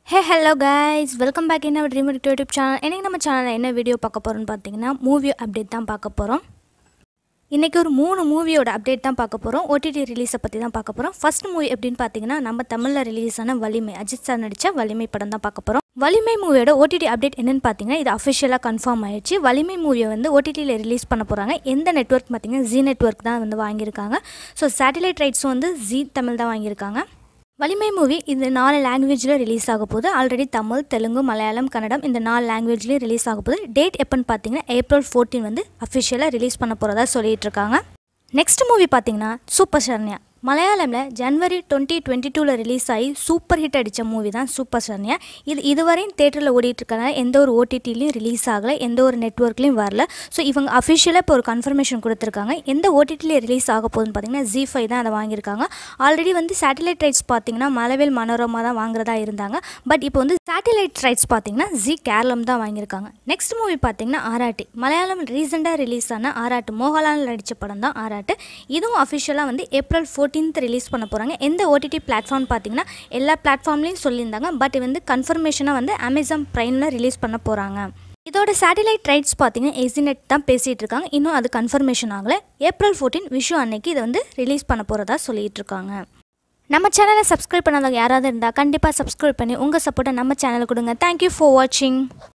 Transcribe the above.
Hey hello guys, welcome back in our Dream YouTube channel. இன்னைக்கு நம்ம சேனல்ல என்ன வீடியோ பார்க்க போறோம்னு பாத்தீங்கன்னா மூவி அப்டேட் தான் பார்க்க போறோம். இன்னைக்கு ஒரு 3 மூவியோட அப்டேட் தான் பார்க்க போறோம். OTT ரிலீஸ் பத்தி தான் பார்க்க போறோம். ஃபர்ஸ்ட் மூவி எப்படின்னு பாத்தீங்கன்னா நம்ம தமிழ்ல ரிலீஸ் ஆன வலிமை அஜித் சார் நடிச்ச வலிமை படம் தான் பார்க்க போறோம். வலிமை மூவியோட OTT அப்டேட் என்னன்னு பாத்தீங்கன்னா இது அபிஷியலா கன்ஃபார்ம் ஆயிடுச்சு. வலிமை மூவியை வந்து OTT ல ரிலீஸ் பண்ண போறாங்க. எந்த நெட்வொர்க் பாத்தீங்கன்னா ஜீ நெட்வொர்க் தான் வந்து வாங்கியிருக்காங்க. ஸோ சேட்டலைட் ரைட்ஸ் வந்து ஜீ தமிழ் தான் வாங்கியிருக்காங்க. வலிமை மூவி இந்த 4 லாங்குவேஜில் ரிலீஸ் ஆக போகுது. ஆல்ரெடி தமிழ், தெலுங்கு, மலையாளம், கன்னடம் இந்த 4 லாங்குவேஜ்லேயும் ரிலீஸ் ஆக போகுது. டேட் எப்போன்னு பார்த்தீங்கன்னா April 14 வந்து அஃபிஷியலாக ரிலீஸ் பண்ண போகிறதா சொல்லிட்டு இருக்காங்க. நெக்ஸ்ட் மூவி பார்த்தீங்கன்னா சூப்பர் சரண்யா. மலையாளமில் January 2022 ரிலீஸ் ஆகி சூப்பர் ஹிட் அடித்த மூவி தான் சூப்பர் சரண்யா. இதுவரையும் தேட்டரில் ஓடிட்டுருக்கனால எந்த ஒரு OTTலையும் ரிலீஸ் ஆகலை, எந்த ஒரு நெட்வொர்க்லையும் வரல. ஸோ இவங்க அஃபிஷியலாக இப்போ ஒரு கன்ஃபர்மேஷன் கொடுத்துருக்காங்க. எந்த OTTல ரிலீஸ் ஆக போகுதுன்னு பார்த்தீங்கன்னா ZEE5 தான் அதை வாங்கியிருக்காங்க. ஆல்ரெடி வந்து சேட்டலைட் ரைட்ஸ் பார்த்தீங்கன்னா மலவேல் மனோரமா தான் வாங்குறதா இருந்தாங்க. பட் இப்போ வந்து சேட்டலைட் ரைட்ஸ் பார்த்தீங்கன்னா ஜீ கேரளம் தான் வாங்கியிருக்காங்க. நெக்ஸ்ட் மூவி பார்த்தீங்கன்னா ஆராட்டு. மலையாளம் ரீசெண்டாக ரிலீஸ் ஆன ஆராட்டு, மோகன்லால் நடித்த படம் தான் ஆராட்டு. இதுவும் அஃபிஷியலாக வந்து April 14 ரிலீஸ் பண்ண போகிறாங்க. எந்த OTT பிளாட்ஃபார்ம் பார்த்தீங்கன்னா எல்லா பிளாட்ஃபார்ம்லேயும் சொல்லியிருந்தாங்க. பட் வந்து கன்ஃபர்மேஷனாக வந்து Amazon Primeல ரிலீஸ் பண்ண போகிறாங்க. இதோட சேட்டலைட் ரைட்ஸ் பார்த்தீங்கன்னா EasyNet தான் பேசிகிட்டு இருக்காங்க. இன்னும் அது கன்ஃபர்மேஷன் ஆகலை. April 14 விஷு அன்னைக்கு இதை வந்து ரிலீஸ் பண்ண போகிறதா சொல்லிட்டு இருக்காங்க. நம்ம சேனலை சப்ஸ்கிரைப் பண்ணாதவங்க யாராவது இருந்தால் கண்டிப்பாக சப்ஸ்கிரைப் பண்ணி உங்கள் சப்போர்ட்டை நம்ம சேனலுக்கு கொடுங்க. தேங்க்யூ ஃபார் வாட்சிங்.